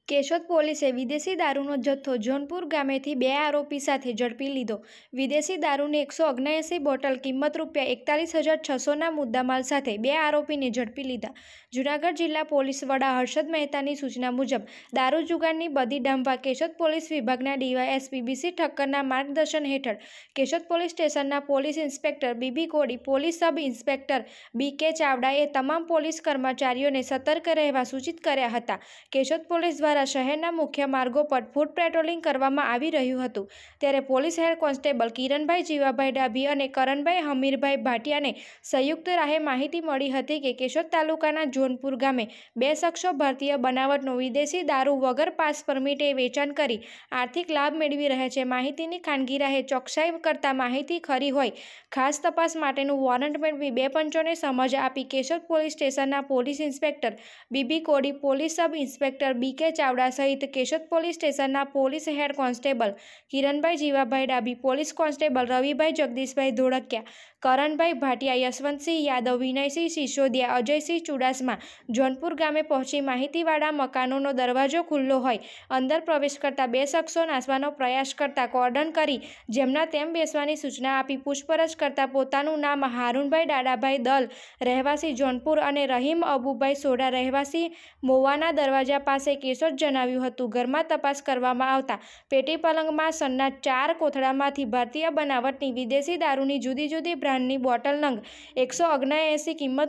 કેશોદ પોલીસે વિદેશી દારૂનો જથ્થો જોનપુર ગામેથી 2 આરોપી સાથે ઝડપી લીધો। વિદેશી દારૂની 179 બોટલ કિંમત ₹41,600ના મુદ્દામાલ સાથે 2 આરોપીને ઝડપી લીધા। જૂનાગઢ જિલ્લા પોલીસ વડા હર્ષદ મહેતાની સૂચના મુજબ દારૂ જુગારની બદી ડામવા કેશોદ પોલીસ વિભાગના ડીવાયએસપી બીસી ઠક્કરના માર્ગદર્શન હેઠળ કેશોદ પોલીસ સ્ટેશનના police inspector BB Kodi, police sub inspector BK. ચાવડાએ તમામ પોલીસ કર્મચારીઓને સતર્ક રહેવા સૂચિત કર્યા હતા। કેશોદ પોલીસ દ્વારા શહેરના મુખ્ય માર્ગો પર ફૂટ પેટ્રોલિંગ કરવામાં આવી રહ્યું હતું, ત્યારે police head constable Kiranbhai Jivabhai Dabhi અને કરણભાઈ હમીરભાઈ ભાટિયાને સંયુક્ત રાહે માહિતી મળી હતી કે કેશોદ તાલુકાના જોનપુર ગામે 2 શખ્સો ભારતીય બનાવટનો વિદેશી દારૂ વગર પાસ પરમિટે વેચાણ કરી આર્થિક લાભ મેળવી રહ્યા છે। માહિતીની ખાનગી રાહે ચોકસાઈ કરતા માહિતી ખરી હોય ખાસ તપાસ માટેનું વોરંટ મેળવી 2 પંચોને સમજ આપી કેશોદ પોલીસ સ્ટેશનના police inspector BB Kodi, police sub inspector BK. Chavda સહિત કેશોદ પોલીસ સ્ટેશનના police head constable Kiranbhai Jivabhai Dabhi, police constable Ravibhai Jagdishbhai Dholakia, Karanbhai Bhatia, Yashwantsinh Yadav, Vinaysinh Sisodiya, Ajaysinh Chudasama Jonpur ગામે પહોંચી માહિતીવાળા મકાનોનો દરવાજો ખુલ્લો હોય અંદર પ્રવેશ કરતા 2 શખ્સો નાસવાનો પ્રયાસ કરતા કોર્ડન કરી જેમના તેમ બેસવાની સૂચના આપી પૂછપરછ કરતા પોતાનું નામ હારૂનભાઈ દાડાભાઈ દલ રહેવાસી જોનપુર અને રહીમ અબુભાઈ સોઢા રહેવાસી મોવાના દરવાજા પાસે કેશોદ જણાવ્યું હતું। ઘરમાં તપાસ કરવામાં આવતા પેટી પલંગમાં સન્ના 4 કોથળામાંથી ભારતીય બનાવટની વિદેશી દારૂની જુદી જુદી બ્રાન્ડની બોટલ નંગ 179 કિંમત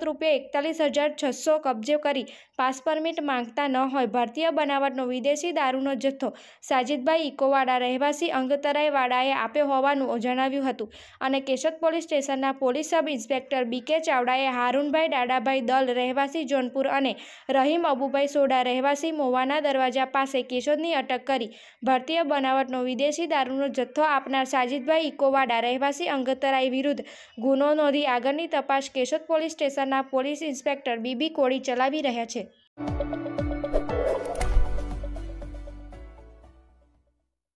₹41,600 કબજે કરી પાસ પરમિટ માંગતા ન હોય ભારતીય બનાવટનો વિદેશી દારૂનો જથ્થો સાજીદભાઈ ઇકોવાડા રહેવાસી અંગતરાય વાડાએ આપ્યો હોવાનું જણાવ્યું હતું અને કેશોદ પોલીસ સ્ટેશનના પોલીસ સબ ઇન્સ્પેક્ટર બી.કે. ચાવડાએ હારૂનભાઈ દાડાભાઈ દલ રહેવાસી જોનપુર અને રહીમ અબુભાઈ સોઢા રહેવાસી મોવાના દરવાજા પાસે કેશોદની અટક કરી ભારતીય બનાવટનો વિદેશી દારૂનો જથ્થો આપનાર સાજીદભાઈ ઇકોવાડા રહેવાસી અંગતરાય વિરુદ્ધ ગુનો નોંધી આગળની તપાસ કેશોદ પોલીસ સ્ટેશનના પોલીસ ઇન્સ્પેક્ટર બીબી કોડી ચલાવી રહ્યા છે।